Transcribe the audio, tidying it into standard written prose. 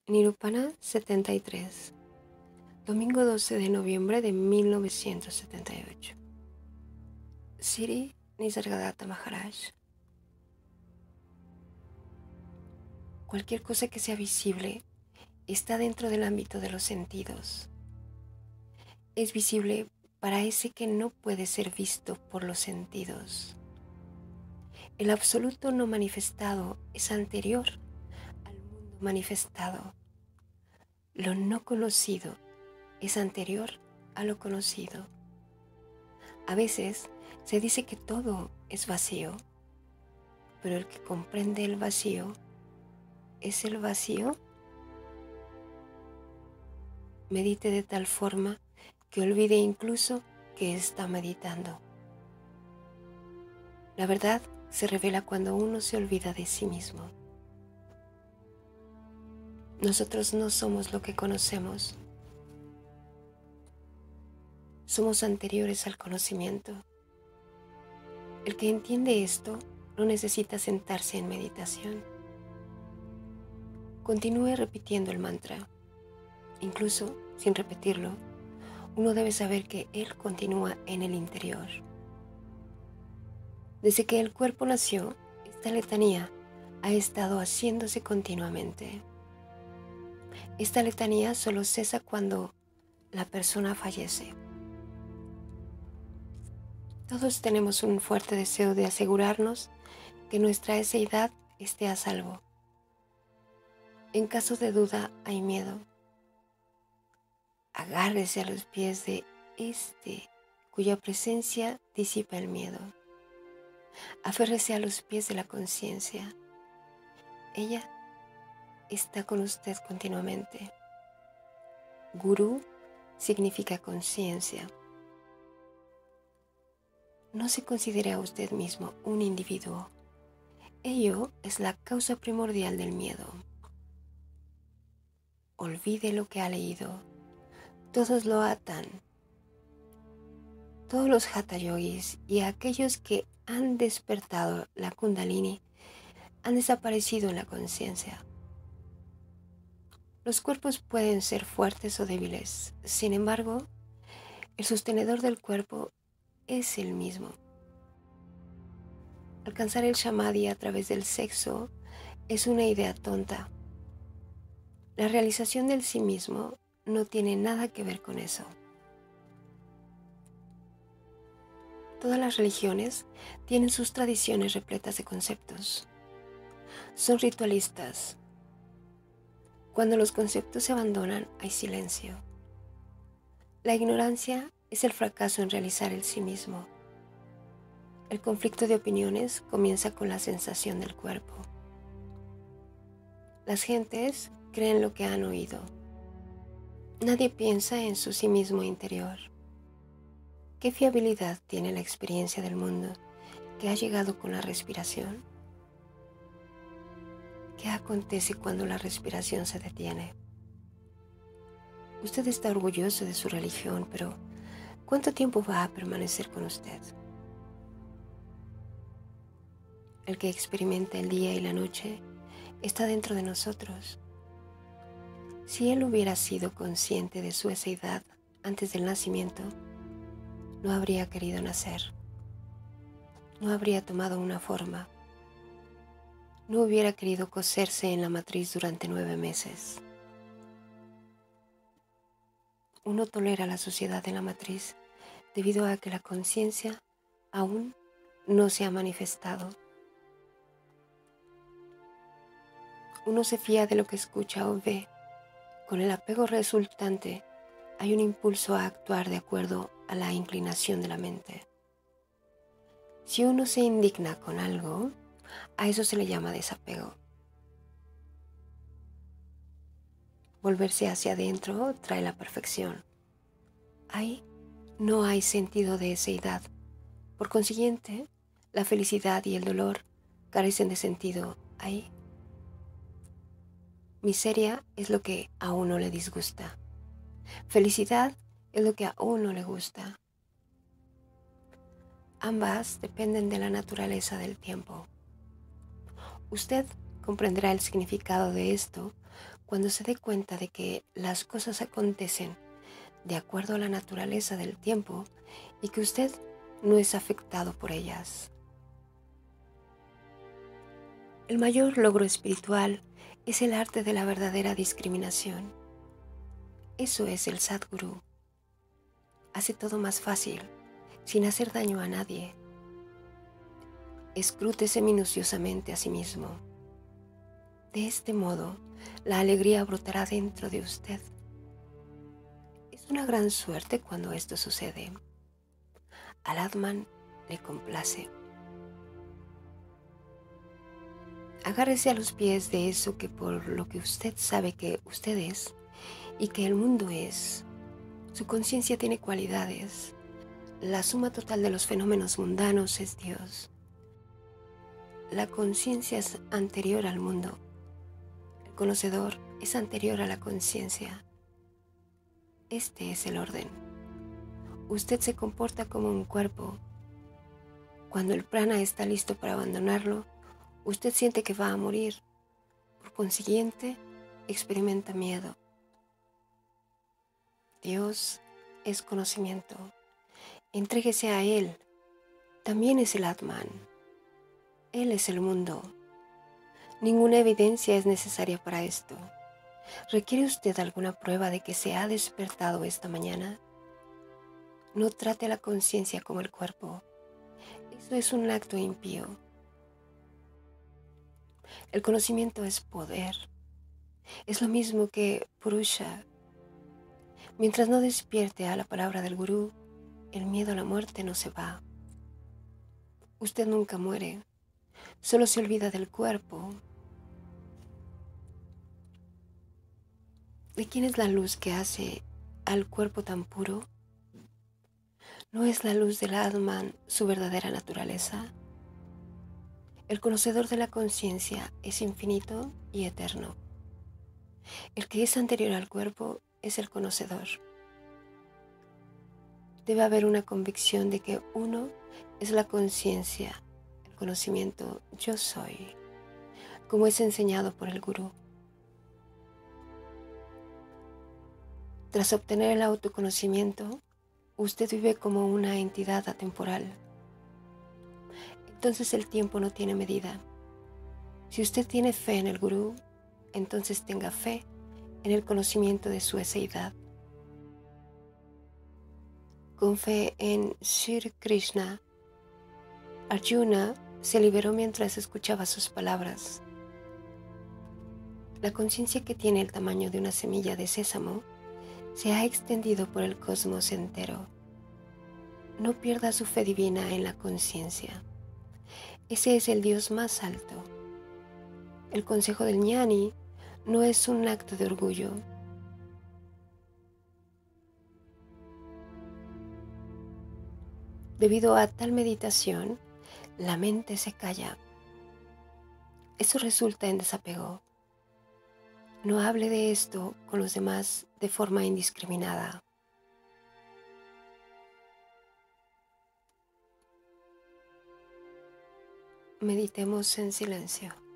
Nirupana 73, domingo 12 de noviembre de 1978. Sri Nisargadatta Maharaj. Cualquier cosa que sea visible está dentro del ámbito de los sentidos. Es visible para ese que no puede ser visto por los sentidos. El absoluto no manifestado es anterior al mundo manifestado. Lo no conocido es anterior a lo conocido. A veces se dice que todo es vacío, pero el que comprende el vacío, ¿es el vacío? Medite de tal forma que olvide incluso que está meditando. La verdad se revela cuando uno se olvida de sí mismo. Nosotros no somos lo que conocemos. Somos anteriores al conocimiento. El que entiende esto no necesita sentarse en meditación. Continúe repitiendo el mantra. Incluso sin repetirlo, uno debe saber que él continúa en el interior. Desde que el cuerpo nació, esta letanía ha estado haciéndose continuamente. Esta letanía solo cesa cuando la persona fallece. Todos tenemos un fuerte deseo de asegurarnos que nuestra eseidad esté a salvo. En caso de duda hay miedo. Agárrese a los pies de cuya presencia disipa el miedo. Aférrese a los pies de la conciencia. Ella está con usted continuamente. Gurú significa conciencia. No se considere a usted mismo un individuo. Ello es la causa primordial del miedo. Olvide lo que ha leído. Todos lo atan. Todos los hatha yogis y aquellos que han despertado la kundalini han desaparecido en la conciencia. Los cuerpos pueden ser fuertes o débiles. Sin embargo, el sostenedor del cuerpo es el mismo. Alcanzar el samadhi a través del sexo es una idea tonta. La realización del sí mismo no tiene nada que ver con eso. Todas las religiones tienen sus tradiciones repletas de conceptos. Son ritualistas. Cuando los conceptos se abandonan, hay silencio. La ignorancia es el fracaso en realizar el sí mismo. El conflicto de opiniones comienza con la sensación del cuerpo. Las gentes creen lo que han oído. Nadie piensa en su sí mismo interior. ¿Qué fiabilidad tiene la experiencia del mundo que ha llegado con la respiración? ¿Qué acontece cuando la respiración se detiene? Usted está orgulloso de su religión, pero ¿cuánto tiempo va a permanecer con usted? El que experimenta el día y la noche está dentro de nosotros. Si él hubiera sido consciente de su eseidad antes del nacimiento, no habría querido nacer. No habría tomado una forma. No hubiera querido coserse en la matriz durante 9 meses. Uno tolera la sociedad de la matriz debido a que la conciencia aún no se ha manifestado. Uno se fía de lo que escucha o ve. Con el apego resultante hay un impulso a actuar de acuerdo a la inclinación de la mente. Si uno se indigna con algo, a eso se le llama desapego. Volverse hacia adentro trae la perfección. Ahí no hay sentido de eseidad. Por consiguiente, la felicidad y el dolor carecen de sentido ahí. Miseria es lo que a uno le disgusta. Felicidad es lo que a uno le gusta. Ambas dependen de la naturaleza del tiempo. Usted comprenderá el significado de esto Cuando se dé cuenta de que las cosas acontecen de acuerdo a la naturaleza del tiempo y que usted no es afectado por ellas. El mayor logro espiritual es el arte de la verdadera discriminación. Eso es el Sadguru. Hace todo más fácil, sin hacer daño a nadie. Escrútese minuciosamente a sí mismo. De este modo, la alegría brotará dentro de usted. Es una gran suerte cuando esto sucede. Al Atman le complace. Agárrese a los pies de eso que por lo que usted sabe que usted es y que el mundo es. Su conciencia tiene cualidades. La suma total de los fenómenos mundanos es Dios. La conciencia es anterior al mundo. El conocedor es anterior a la conciencia. Este es el orden. Usted se comporta como un cuerpo. Cuando el prana está listo para abandonarlo, usted siente que va a morir. Por consiguiente, experimenta miedo. Dios es conocimiento. Entréguese a Él. También es el Atman. Él es el mundo. Ninguna evidencia es necesaria para esto. ¿Requiere usted alguna prueba de que se ha despertado esta mañana? No trate a la conciencia como el cuerpo. Eso es un acto impío. El conocimiento es poder. Es lo mismo que Purusha. Mientras no despierte a la palabra del Gurú, el miedo a la muerte no se va. Usted nunca muere, solo se olvida del cuerpo. ¿De quién es la luz que hace al cuerpo tan puro? ¿No es la luz del Atman su verdadera naturaleza? El conocedor de la conciencia es infinito y eterno. El que es anterior al cuerpo es el conocedor. Debe haber una convicción de que uno es la conciencia, el conocimiento yo soy, como es enseñado por el Gurú. Tras obtener el autoconocimiento, usted vive como una entidad atemporal. Entonces el tiempo no tiene medida. Si usted tiene fe en el Gurú, entonces tenga fe en el conocimiento de su eseidad. Con fe en Sri Krishna, Arjuna se liberó mientras escuchaba sus palabras. La conciencia que tiene el tamaño de una semilla de sésamo se ha extendido por el cosmos entero. No pierda su fe divina en la conciencia. Ese es el Dios más alto. El consejo del ñani no es un acto de orgullo. Debido a tal meditación, la mente se calla. Eso resulta en desapego. No hable de esto con los demás de forma indiscriminada. Meditemos en silencio.